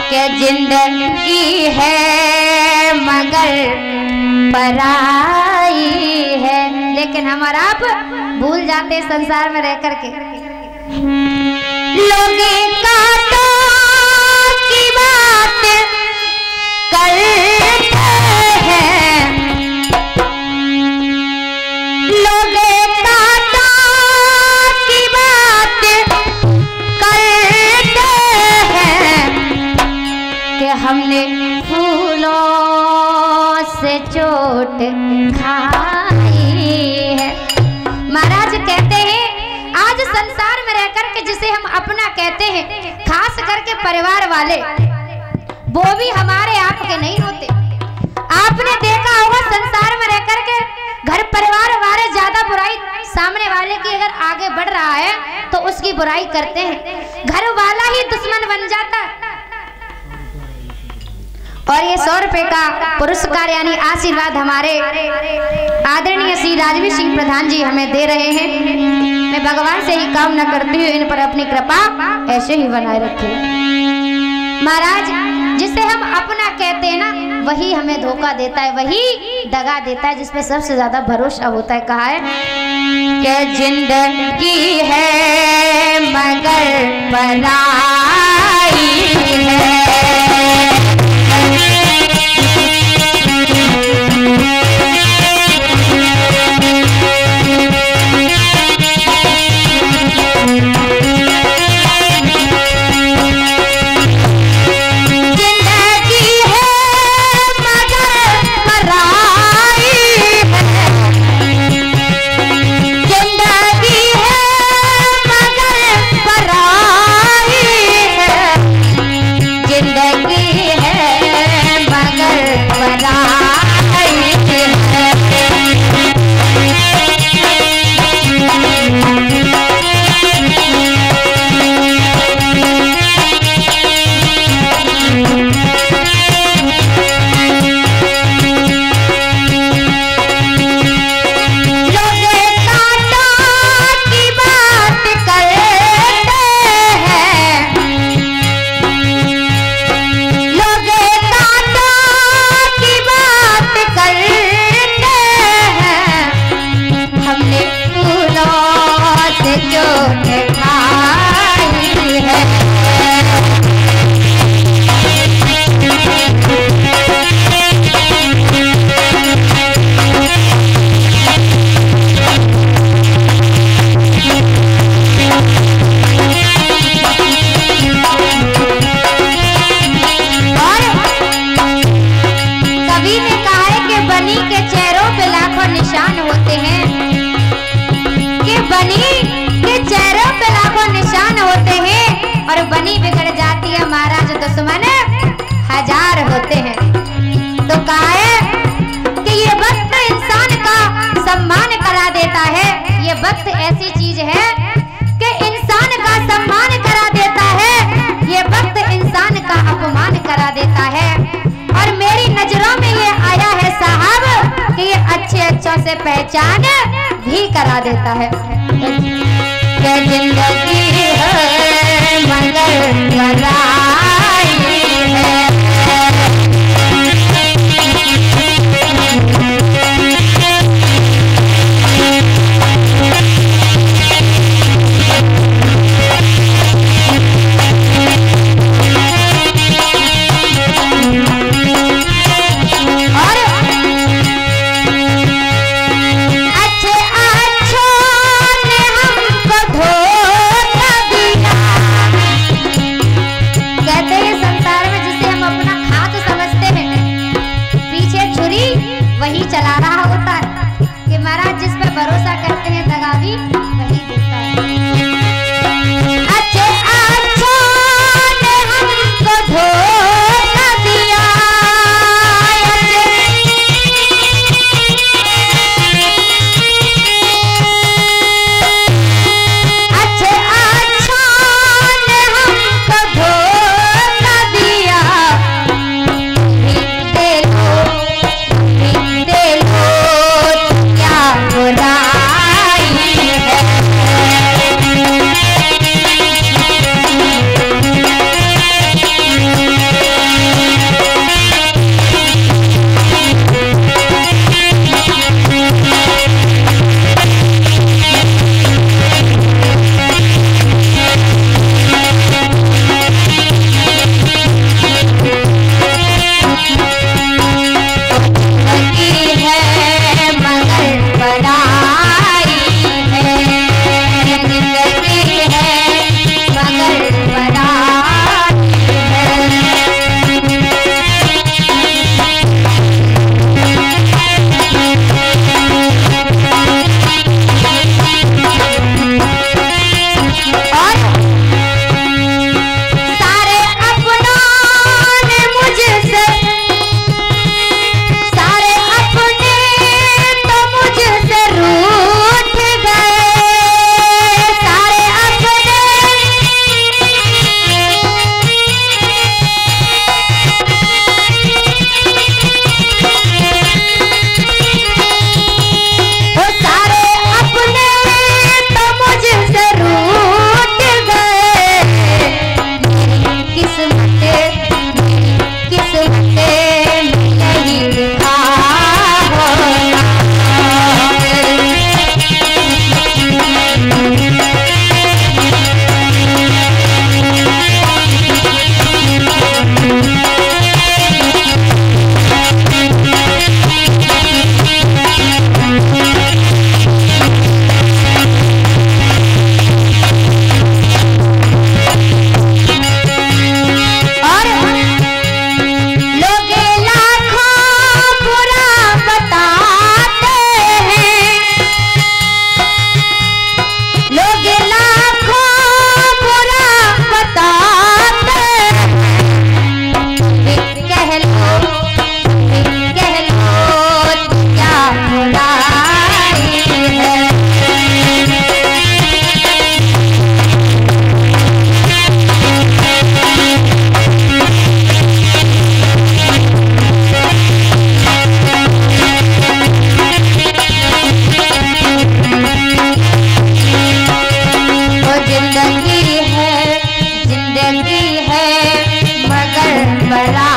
के जिंदगी है मगर पराई है। लेकिन हम और आप भूल जाते संसार में रह करके। लोग कांटों की बात करते हैं, लोग कांटों की बात करते हैं कि हमने फूलों से चोट खाई है। महाराज कहते हैं आज संसार में रह करके जिसे हम अपना कहते हैं, खास करके परिवार वाले, वो भी हमारे आपके नहीं होते। आपने देखा होगा संसार में रह करके घर परिवार वाले ज्यादा बुराई सामने वाले की अगर आगे बढ़ रहा है तो उसकी बुराई करते हैं, घर वाला ही दुश्मन बन जाता है। और ये 100 रुपए का पुरस्कार यानी आशीर्वाद हमारे आदरणीय श्री राजवीर सिंह प्रधान जी हमें दे रहे हैं। मैं भगवान से ही कामना करती हूँ इन पर अपनी कृपा ऐसे ही बनाए रखे। महाराज जिसे हम अपना कहते हैं ना वही हमें धोखा देता है, वही दगा देता है, जिसपे सबसे ज्यादा भरोसा होता है। कहा है कि जिंदगी है मगर पराई है। बनी बिगड़ जाती है महाराज, दुश्मन हजार होते हैं। तो कहा है कि ये वक्त इंसान का सम्मान करा देता है। ये वक्त ऐसी चीज है कि इंसान का सम्मान करा देता है, ये वक्त इंसान का अपमान करा देता है। और मेरी नजरों में ये आया है साहब कि ये अच्छों से पहचान भी करा देता है। जिंदगी है मगर पराई है। है मगर बड़ा